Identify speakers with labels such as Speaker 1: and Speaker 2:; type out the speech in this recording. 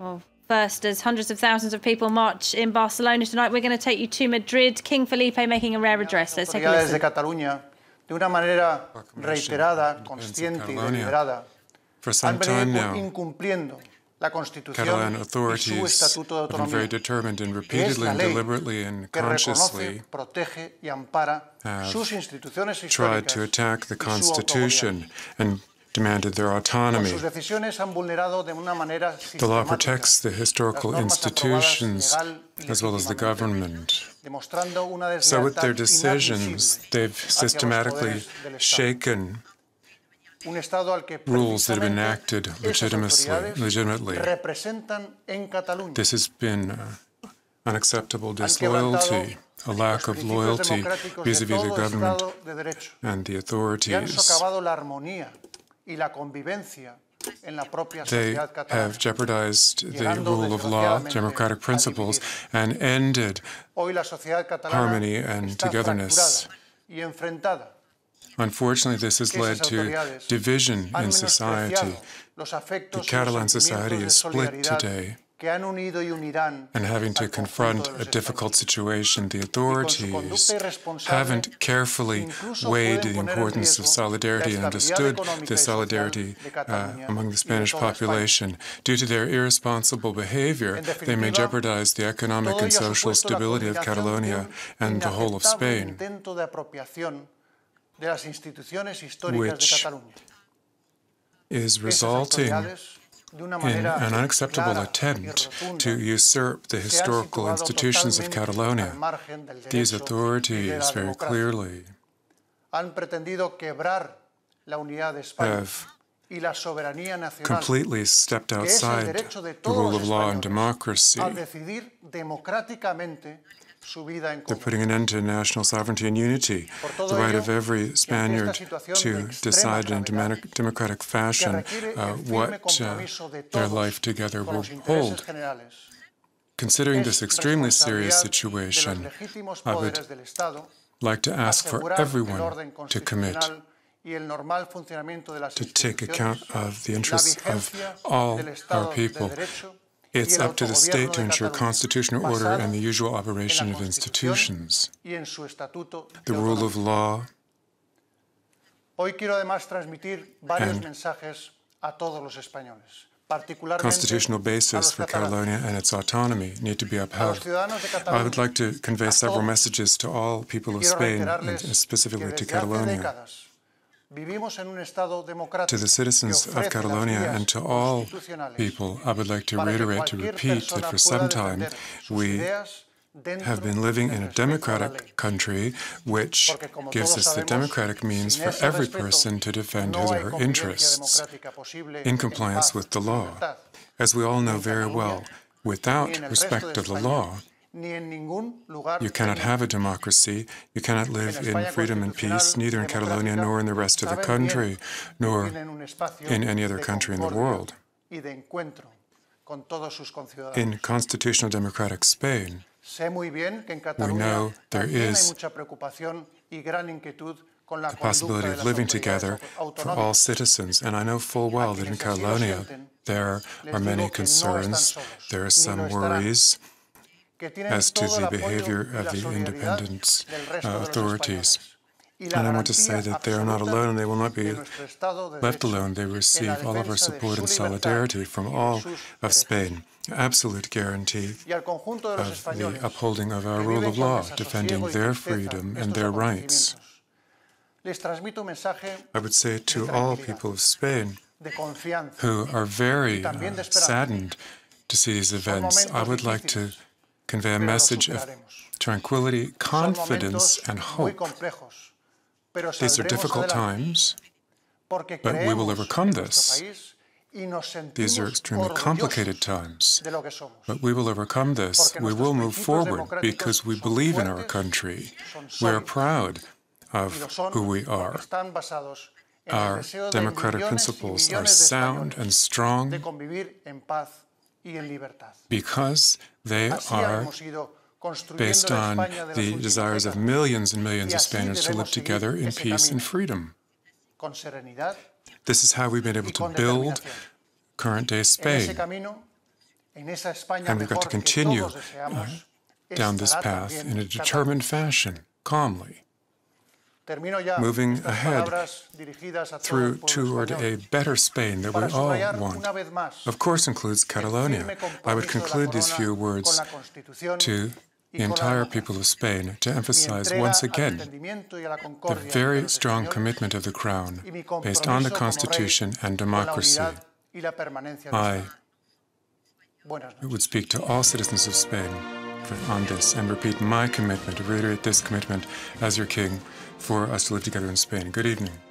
Speaker 1: Well, first, as hundreds of thousands of people march in Barcelona tonight, we're going to take you to Madrid. King Felipe making a rare address. Let's take a listen.
Speaker 2: De Cataluña, de una manera reiterada, consciente y deliberada, han venido incumpliendo la Constitución y su Estatuto de Autonomía, que es la ley que reconoce, protege y ampara sus instituciones históricas y su autonomía.
Speaker 3: Demanded their autonomy.
Speaker 2: The
Speaker 3: law protects the historical institutions as well as the government. So with their decisions, they've systematically shaken rules that have been enacted legitimately. This has been unacceptable disloyalty, a lack of loyalty vis-à-vis the government and the authorities. They have jeopardized the rule of law, democratic principles, and ended harmony and togetherness. Unfortunately, this has led to division in society. The Catalan society is split today. And having to confront a difficult situation, the authorities haven't carefully weighed the importance of solidarity and understood the solidarity among the Spanish population. Due to their irresponsible behavior, they may jeopardize the economic and social stability of Catalonia and the whole of Spain, which is resulting in an unacceptable attempt to usurp the historical institutions of Catalonia. These authorities very clearly have completely stepped outside the rule of law and democracy. They're putting an end to national sovereignty and unity, the right of every Spaniard to decide in a democratic fashion what their life together will hold. Considering this extremely serious situation, I would like to ask for everyone to commit to take account of the interests of all our people. It's up to the state to ensure constitutional order and the usual operation of institutions, the rule of law, and constitutional basis for Catalonia and its autonomy need to be upheld. I would like to convey several messages to all people of Spain, and specifically to Catalonia. To the citizens of Catalonia and to all people, I would like to reiterate, to repeat that for some time we have been living in a democratic country which gives us the democratic means for every person to defend his or her interests in compliance with the law. As we all know very well, without respect of the law, you cannot have a democracy, you cannot live in freedom and peace, neither in Catalonia nor in the rest of the country, nor in any other country in the world. In constitutional democratic Spain, we know there is the possibility of living together for all citizens, and I know full well that in Catalonia there are many concerns, there are some worries as to the behavior of the independent authorities. And I want to say that they are not alone and they will not be left alone. They receive all of our support and solidarity from all of Spain. Absolute guarantee of the upholding of our rule of law, defending their freedom and their rights. I would say to all people of Spain who are very saddened to see these events, I would like to convey a message of tranquility, confidence, and hope. These are difficult times, but we will overcome this. These are extremely complicated times, but we will overcome this. We will move forward because we believe in our country. We are proud of who we are. Our democratic principles are sound and strong because they are based on the desires of millions and millions of Spaniards to live together in peace and freedom. This is how we've been able to build current-day Spain. And we've got to continue down this path in a determined fashion, calmly, moving ahead toward a better Spain that we all want. Of course includes Catalonia. I would conclude these few words to the entire people of Spain to emphasize once again the very strong commitment of the Crown based on the Constitution and democracy. I would speak to all citizens of Spain on this and repeat my commitment, to reiterate this commitment as your king for us to live together in Spain. Good evening.